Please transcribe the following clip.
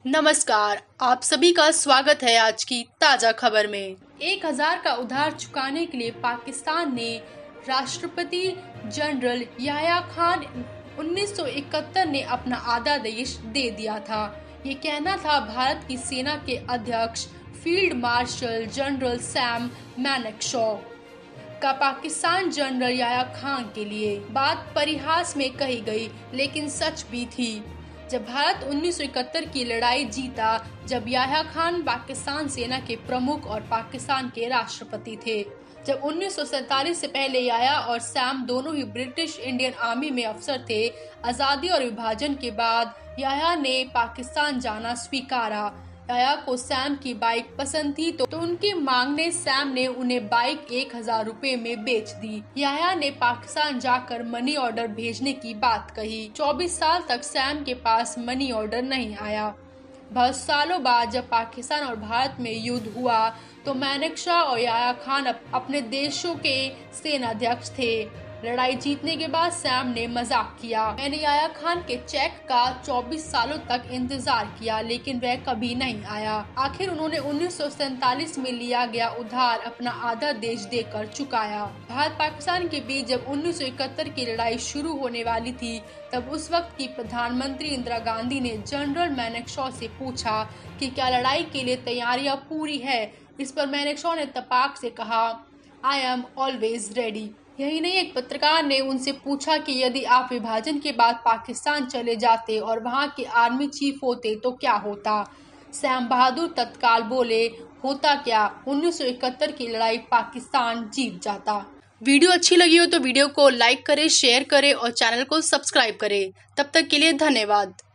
नमस्कार, आप सभी का स्वागत है आज की ताजा खबर में। 1000 का उधार चुकाने के लिए पाकिस्तान ने राष्ट्रपति जनरल याह्या खान 1971 ने अपना आधा देश दे दिया था। ये कहना था भारत की सेना के अध्यक्ष field marshal general Sam Manekshaw का पाकिस्तान जनरल याह्या खान के लिए। बात परिहास में कही गई, लेकिन सच भी थी। जब भारत 1971 की लड़ाई जीता, जब याह्या खान पाकिस्तान सेना के प्रमुख और पाकिस्तान के राष्ट्रपति थे। जब 1947 से पहले याह्या और सैम दोनों ही ब्रिटिश इंडियन आर्मी में अफसर थे। आज़ादी और विभाजन के बाद याह्या ने पाकिस्तान जाना स्वीकारा। याह्या को सैम की बाइक पसंद थी तो उनकी मांगने सैम ने उन्हें बाइक 1000 रुपए में बेच दी। याह्या ने पाकिस्तान जाकर मनी ऑर्डर भेजने की बात कही। 24 साल तक सैम के पास मनी ऑर्डर नहीं आया। बहुत सालों बाद जब पाकिस्तान और भारत में युद्ध हुआ तो मैनेक्शॉ और याह्या खान अपने देशों के सेनाध्यक्ष थे। लड़ाई जीतने के बाद सैम ने मजाक किया, मैंने याह्या खान के चेक का 24 सालों तक इंतजार किया, लेकिन वह कभी नहीं आया। आखिर उन्होंने 1947 में लिया गया उधार अपना आधा देश देकर चुकाया। भारत पाकिस्तान के बीच जब 1971 की लड़ाई शुरू होने वाली थी, तब उस वक्त की प्रधानमंत्री इंदिरा गांधी ने जनरल मैनेक्शॉ से पूछा कि क्या लड़ाई के लिए तैयारियां पूरी है। इस पर मैनेक्शॉ ने तपाक से कहा, आई एम ऑलवेज रेडी। यही नहीं, एक पत्रकार ने उनसे पूछा कि यदि आप विभाजन के बाद पाकिस्तान चले जाते और वहां के आर्मी चीफ होते तो क्या होता। सैम बहादुर तत्काल बोले, होता क्या, 1971 की लड़ाई पाकिस्तान जीत जाता। वीडियो अच्छी लगी हो तो वीडियो को लाइक करें, शेयर करें और चैनल को सब्सक्राइब करें। तब तक के लिए धन्यवाद।